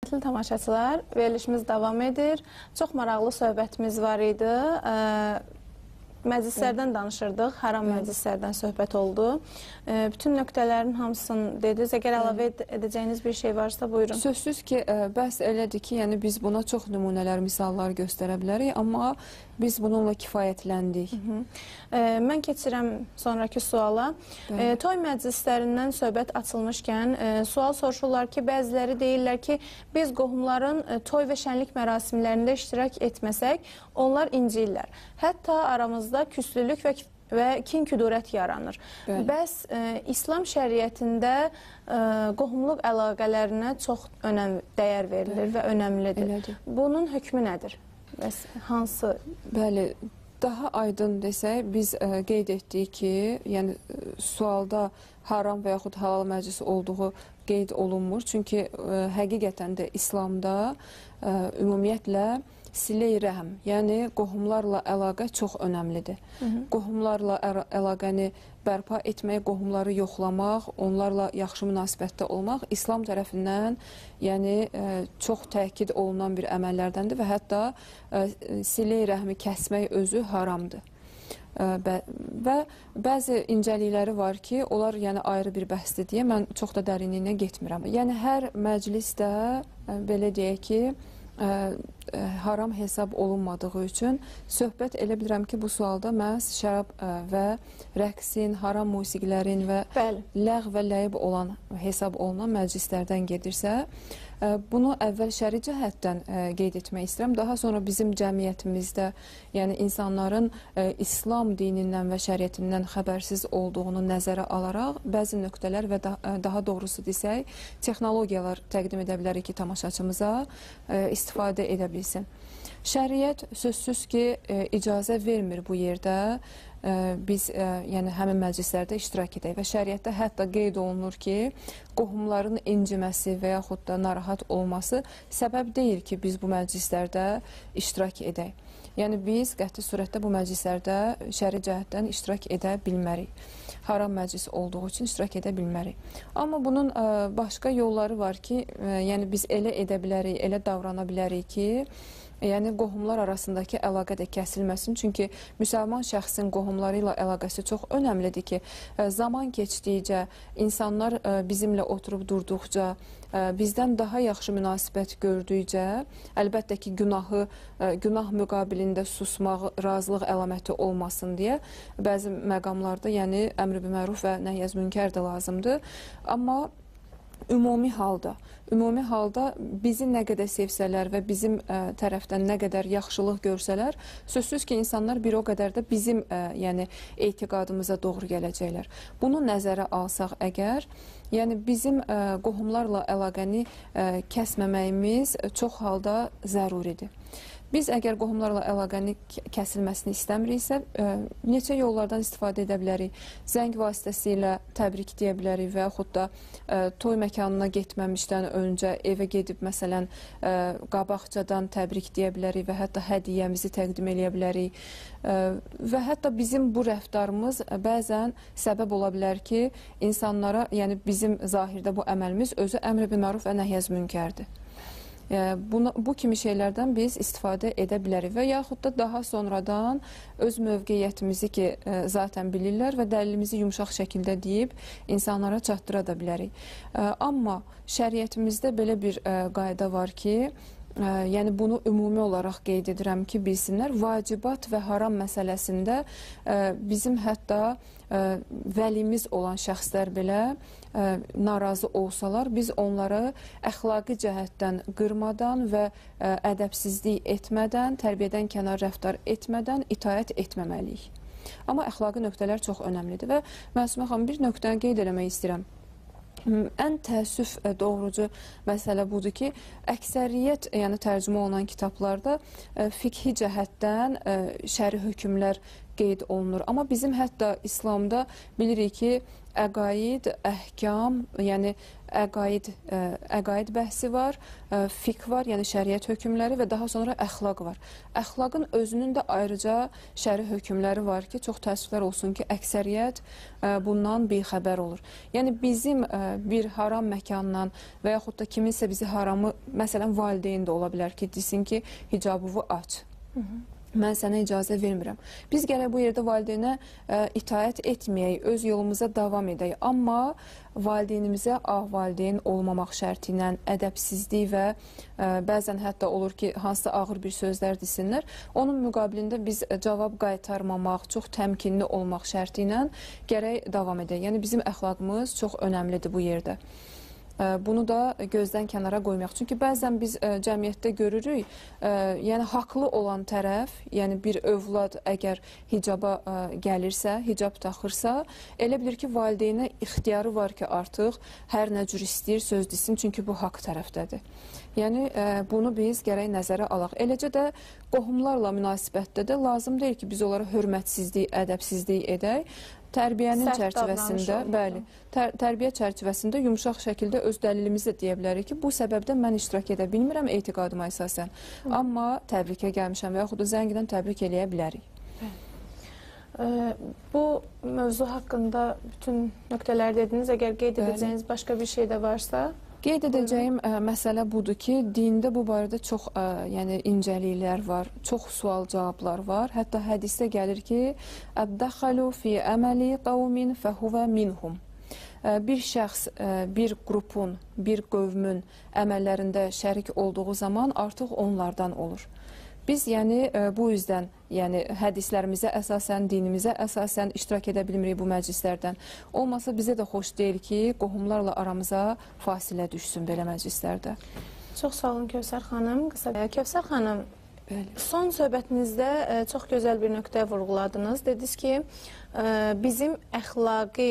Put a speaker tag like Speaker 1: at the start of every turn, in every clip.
Speaker 1: Hörmətli tamaşaçılar, verilişimiz davam edir. Çox maraqlı söhbətimiz var idi. Məclislərdən danışırdıq, haram məclislərdən söhbət oldu. Bütün nöqtələrin hamısını dediniz. Əgər əlavə edəcəyiniz bir şey varsa, buyurun.
Speaker 2: Sözsüz ki, bəhs elədir ki, yəni biz buna çox nümunələr, misallar göstərə bilərik, amma biz bununla kifayətləndik.
Speaker 1: Mən keçirəm sonraki suala. Toy məclislərindən söhbət açılmışkən, sual soruşurlar ki, bəziləri deyirlər ki, biz qohumların toy və şənlik mərasimlərində iştirak etməsək, onlar inciyirlər. Hətta aramızda küslülük və kin-küdurət yaranır. Bəs İslam şəriətində qohumluq əlaqələrinə çox dəyər verilir və önəmlidir.
Speaker 2: Elədir.
Speaker 1: Bunun hökmü nədir? Bəs hansı?
Speaker 2: Bəli, daha aydın desək, biz qeyd etdik ki, yəni sualda haram və yaxud halal məclis olduğu qeyd olunmur. Çünki həqiqətən də İslamda ümumiyyətlə silə-i rəhm, yəni qohumlarla əlaqə çox önəmlidir. Qohumlarla əlaqəni bərpa etmək, qohumları yoxlamaq, onlarla yaxşı münasibətdə olmaq İslam tərəfindən yəni çox təkid olunan bir əməllərdəndir və hətta silə-i rəhmi kəsmək özü haramdır. Və bəzi incəlikləri var ki, onlar yəni ayrı bir bəhsdir deyə mən çox da dərinliyinə getmirəm. Yəni hər məclisdə belə deyək ki, haram hesab olunmadığı üçün söhbət elə bilirəm ki, bu sualda məhz şərab və rəqsin, haram musiqilərin və ləğv və ləib olan hesab olunan məclislərdən gedirsə, bunu əvvəl şəri cəhətdən qeyd etmək istəyirəm. Daha sonra bizim cəmiyyətimizdə, yəni insanların İslam dinindən və şəriətindən xəbərsiz olduğunu nəzərə alaraq bəzi nöqtələr və daha doğrusu desək, texnologiyalar təqdim edə bilərik ki, tamaşaçımıza istifadə edə bilsin. Şəriət sözsüz ki, icazə vermir bu yerdə biz yəni həmin məclislərdə iştirak edək və şəriətdə hətta qeyd olunur ki, qohumların inciməsi və yaxud da narahat olması səbəb deyil ki, biz bu məclislərdə iştirak edək. Yəni biz qəti surətdə bu məclislərdə şəri cəhətdən iştirak edə bilmərik. Haram məclis olduğu üçün iştirak edə bilmərik. Amma bunun başqa yolları var ki, yəni biz elə edə bilərik, elə davrana bilərik ki, yəni qohumlar arasındakı əlaqə də kəsilməsin. Çünki müsəlman şəxsin qohumları ilə əlaqəsi çox önəmlidir ki, zaman keçdikcə, insanlar bizimlə oturub durduqca, bizdən daha yaxşı münasibət gördükcə, əlbəttə ki, günah müqabilində susmaq, razılıq əlaməti olmasın deyə bəzi məqamlarda, yəni əmr-i biməruf və nəhy-əz münkər də lazımdır. Amma ümumi halda bizi nə qədər sevsələr və bizim tərəfdən nə qədər yaxşılıq görsələr, sözsüz ki, insanlar bir o qədər də bizim yəni etiqadımıza doğru gələcəklər. Bunu nəzərə alsaq əgər, yəni bizim qohumlarla əlaqəni kəsməməyimiz çox halda zəruridir. Biz əgər qohumlarla əlaqəni kəsilməsini istəmiriksə, neçə yollardan istifadə edə bilərik. Zəng vasitəsilə təbrik deyə bilərik və yaxud da toy məkanına getməmişdən öncə evə gedib, məsələn, qabaqcadan təbrik deyə bilərik və hətta hədiyyəmizi təqdim edə bilərik. Və hətta bizim bu rəftarımız bəzən səbəb ola bilər ki, insanlara, yəni bizim zahirdə bu əməlimiz özü əmr-i biməruf və nəhy-əz münkərdir. Bu kimi şeylərdən biz istifadə edə bilərik və yaxud da daha sonradan öz mövqeyyətimizi ki, zaten bilirlər və dəlilimizi yumşaq şəkildə deyib insanlara çatdıra da bilərik. Amma şəriətimizdə belə bir qayda var ki, yəni bunu ümumi olaraq qeyd edirəm ki, bilsinlər, vacibat və haram məsələsində bizim hətta vəlimiz olan şəxslər belə narazı olsalar, biz onları əxlaqi cəhətdən qırmadan və ədəbsizlik etmədən, tərbiyədən kənar rəftar etmədən itaət etməməliyik. Amma əxlaqi nöqtələr çox önəmlidir və Məsumə xanım, bir nöqtəni qeyd eləmək istəyirəm. Ən təəssüf doğrucu məsələ budur ki, əksəriyyət, yəni tərcümə olunan kitablarda fiqhi cəhətdən şəri hökmlər qeyd olunur. Amma bizim hətta İslamda bilirik ki, əqaid, əhkam, yəni əqaid bəhsi var, fiqh var, yəni şəriət hökmləri və daha sonra əxlaq var. Əxlaqın özünün də ayrıca şəri hökmləri var ki, çox təəssüflər olsun ki, əksəriyyət bundan bixəbər olur. Yəni bizim bir haram məkandan və yaxud da kiminsə bizi haramı, məsələn, valideyn də ola bilər ki, desin ki, hicabını aç. Mən sənə icazə vermirəm. Biz gərək bu yerdə valideynə itaət etməyək, öz yolumuza davam edək. Amma valideynimizə valideyn olmamaq şərti ilə ədəbsizlik və bəzən hətta olur ki, hansısa ağır bir sözlər desinlər. Onun müqabilində biz cavab qaytarmamaq, çox təmkinli olmaq şərti ilə gərək davam edək. Yəni bizim əxlaqımız çox önəmlidir bu yerdə. Bunu da gözdən kənara qoymaq. Çünki bəzən biz cəmiyyətdə görürük, yəni haqlı olan tərəf, yəni bir övlad əgər hicaba gəlirsə, hicab taxırsa, elə bilir ki, valideynə ixtiyarı var ki, artıq hər nə cür istəyir, söz desin, çünki bu haqq tərəfdədir. Yəni bunu biz gərək nəzərə alaq. Eləcə də qohumlarla münasibətdə də lazım deyil ki, biz onlara hörmətsizlik, ədəbsizlik edək. Tərbiyənin çərçivəsində, bəli, tərbiyə çərçivəsində yumşaq şəkildə öz dəlilimizi də deyə bilərik ki, bu səbəbdən mən iştirak edə bilmirəm etiqadıma əsasən. Amma təbrikə gəlmişəm və yaxud da zəngdən təbrik eləyə bilərik.
Speaker 1: Bu mövzu haqqında bütün nöqtələri dediniz. Əgər qeyd edəcəyiniz başqa bir şey də varsa...
Speaker 2: Qeyd edəcəyim məsələ budur ki, dində bu barədə çox yəni incəliklər var, çox sual-cavablar var. Hətta hədisdə gəlir ki, "Əd-dəxalu fi əməli qavmin fəhuvə minhum." Bir şəxs, bir qrupun, bir qövmün əməllərində şərik olduğu zaman artıq onlardan olur. Biz yəni bu üzdən, yəni hədislərimizə əsasən, dinimizə əsasən iştirak edə bilmirik bu məclislərdən. Olmasa bizə də xoş deyil ki, qohumlarla aramıza fasilə düşsün belə məclislərdə.
Speaker 1: Çox sağ olun Kövsər xanım. Kövsər xanım, son söhbətinizdə çox gözəl bir nöqtə vurğuladınız. Dediniz ki, bizim əxlaqi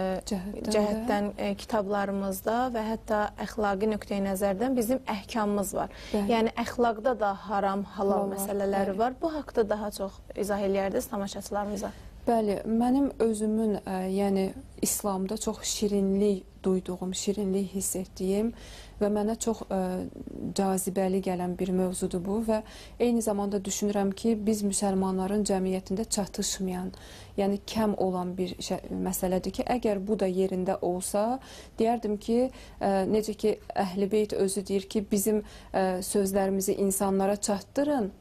Speaker 1: cəhətdən kitablarımızda və hətta əxlaqi nöqteyi nəzərdən bizim əhkamımız var. Yəni əxlaqda da haram, halal məsələləri var. Bu haqda daha çox izah eləyərdiniz tamaşaçılarımıza.
Speaker 2: Bəli, mənim özümün yəni İslamda çox şirinlik duyduğum, şirinlik hiss etdiyim və mənə çox cazibəli gələn bir mövzudur bu və eyni zamanda düşünürəm ki, biz müsəlmanların cəmiyyətində çatışmayan, yəni kəm olan bir məsələdir ki, əgər bu da yerində olsa, deyərdim ki, necə ki, Əhl-i Beyt özü deyir ki, bizim sözlərimizi insanlara çatdırın,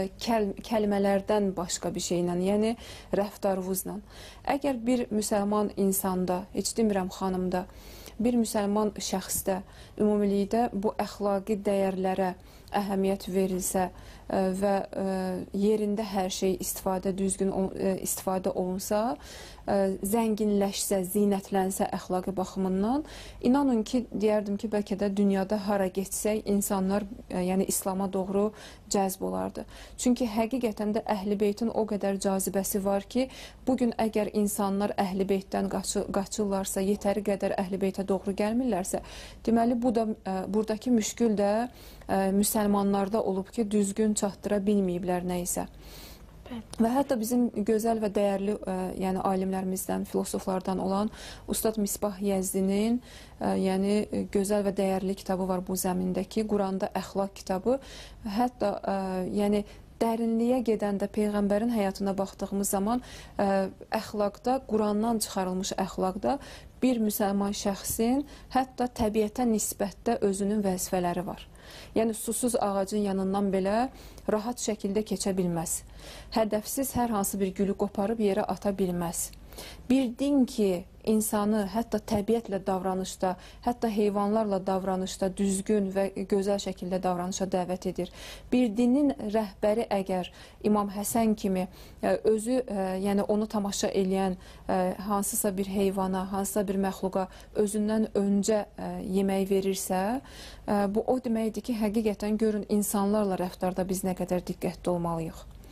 Speaker 2: kəlmələrdən başqa bir şeylə, yəni rəftarınızla. Əgər bir müsəlman insanda, heç demirəm xanımda, bir müsəlman şəxsdə, ümumilikdə bu əxlaqi dəyərlərə əhəmiyyət verilsə və yerində hər şey düzgün istifadə olunsa, zənginləşsə, zinətlənsə əxlaqi baxımından, inanın ki, deyərdim ki, bəlkə də dünyada hara getsək, insanlar yəni İslama doğru cəzb olardı. Çünki həqiqətən də Əhl-i Beytin o qədər cazibəsi var ki, bugün əgər insanlar Əhl-i Beytdən qaçırlarsa, yetəri qədər Əhl-i Beytə doğru gəlmirlərsə, deməli, buradakı müşkül də müsəlmanlarda olub ki, düzgün çatdıra bilməyiblər nə isə. Və hətta bizim gözəl və dəyərli yəni alimlərimizdən, filosoflardan olan Ustad Misbah Yəzdinin yəni gözəl və dəyərli kitabı var bu zəmindəki, Quranda əxlaq kitabı. Hətta yəni dərinliyə gedəndə Peyğəmbərin həyatına baxdığımız zaman əxlaqda, Qurandan çıxarılmış əxlaqda bir müsəlman şəxsin hətta təbiətə nisbətdə özünün vəzifələri var. Yəni susuz ağacın yanından belə rahat şəkildə keçə bilməz. Hədəfsiz hər hansı bir gülü qoparıb yerə ata bilməz. Bir din ki, insanı hətta təbiətlə davranışda, hətta heyvanlarla davranışda düzgün və gözəl şəkildə davranışa dəvət edir. Bir dinin rəhbəri əgər İmam Həsən kimi özü, yəni onu tamaşa eləyən hansısa bir heyvana, hansısa bir məxluqa özündən öncə yemək verirsə, bu o deməkdir ki, həqiqətən görün insanlarla rəftarda biz nə qədər diqqətli olmalıyıq.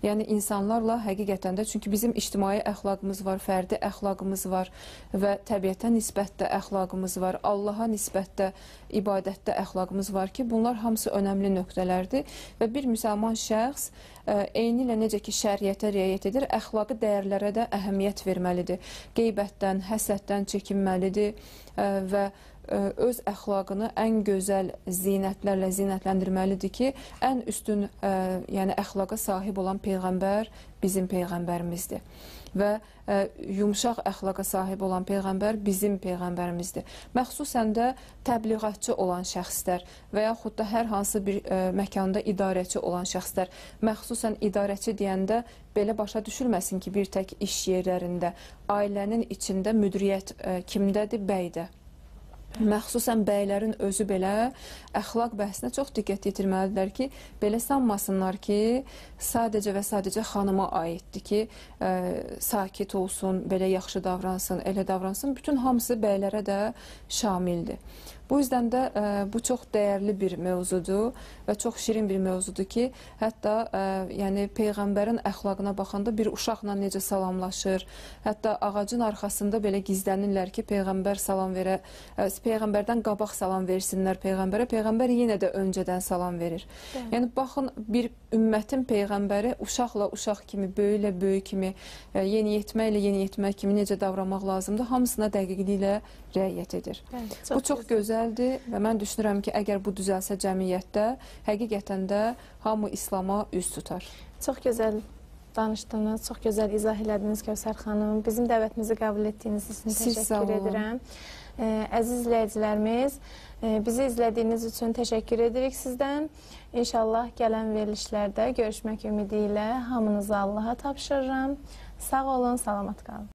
Speaker 2: Yəni insanlarla həqiqətən də, çünki bizim ictimai əxlaqımız var, fərdi əxlaqımız var və təbiətə nisbətdə əxlaqımız var, Allaha nisbətdə ibadətdə əxlaqımız var ki, bunlar hamısı önəmli nöqtələrdir və bir müsəlman şəxs eyni ilə necə ki şəriətə riayət edir, əxlaqi dəyərlərə də əhəmiyyət verməlidir. Qeybətdən, həsəddən çəkinməlidir və öz əxlaqını ən gözəl zinətlərlə zinətləndirməlidir ki, ən üstün yəni əxlaqa sahib olan Peyğəmbər bizim Peyğəmbərimizdir. Və yumşaq əxlaqa sahib olan Peyğəmbər bizim Peyğəmbərimizdir. Məxsusən də təbliğatçı olan şəxslər və yaxud da hər hansı bir məkanda idarəçi olan şəxslər, məxsusən idarəçi deyəndə belə başa düşülməsin ki, bir tək iş yerlərində, ailənin içində müdiriyyət kimdədir? Bəydə. Məxsusən bəylərin özü belə əxlaq bəhsinə çox diqqət yetirməlidirlər ki, belə sanmasınlar ki, sadəcə və sadəcə xanıma aiddir ki, sakit olsun, belə yaxşı davransın, elə davransın. Bütün hamısı bəylərə də şamildir. Bu yüzdən də bu çox dəyərli bir mövzudur və çox şirin bir mövzudur ki, hətta yəni Peyğəmbərin əxlaqına baxanda bir uşaqla necə salamlaşır, hətta ağacın arxasında belə gizlənirlər ki, Peyğəmbər salam verə, Peyğəmbərdən qabaq salam versinlər Peyğəmbərə, Peyğəmbər yenə də öncədən salam verir. Yəni baxın, bir ümmətin Peyğəmbəri uşaqla uşaq kimi, böyüklə böyük kimi, yeniyetməklə yeniyetmək kimi necə davranmaq lazımdır, hamısına dəqiqliklə riayət edir. Bu çox gözəldir və mən düşünürəm ki, əgər bu düzəlsə cəmiyyətdə, həqiqətən də hamı İslama üz tutar.
Speaker 1: Çox gözəl danışdınız, çox gözəl izah elədiniz Kəvsər xanım. Bizim dəvətimizi qəbul etdiyiniz üçün təşəkkür edirəm. Əziz izləyicilərimiz, bizi izlədiyiniz üçün təşəkkür edirik sizdən. İnşallah gələn verilişlərdə görüşmək ümidi ilə hamınızı Allaha tapşırıram. Sağ olun, salamat qalın.